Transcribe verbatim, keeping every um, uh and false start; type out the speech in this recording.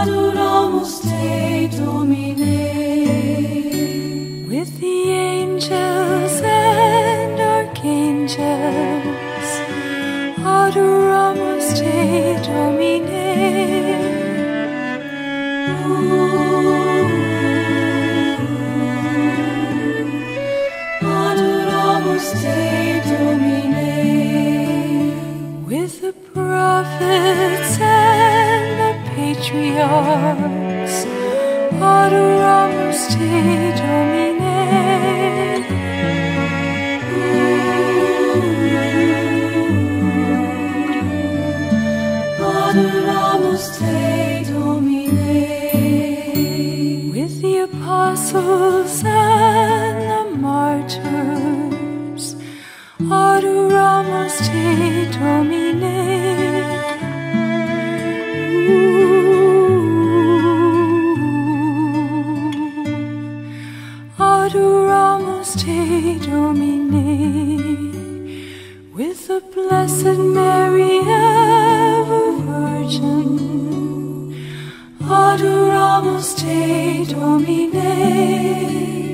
Adoramus Te Domine. With the angels and archangels, Adoramus Te Domine. Adoramus Te Domine. With the prophets and the patriarchs, Adoramus Te Domine. Adoramus Te Domine. With the apostles and the martyrs, Adoramus Te Domine. Adoramus Te Domine. With the Blessed Mary, ever Virgin, Adoramus Te Domine.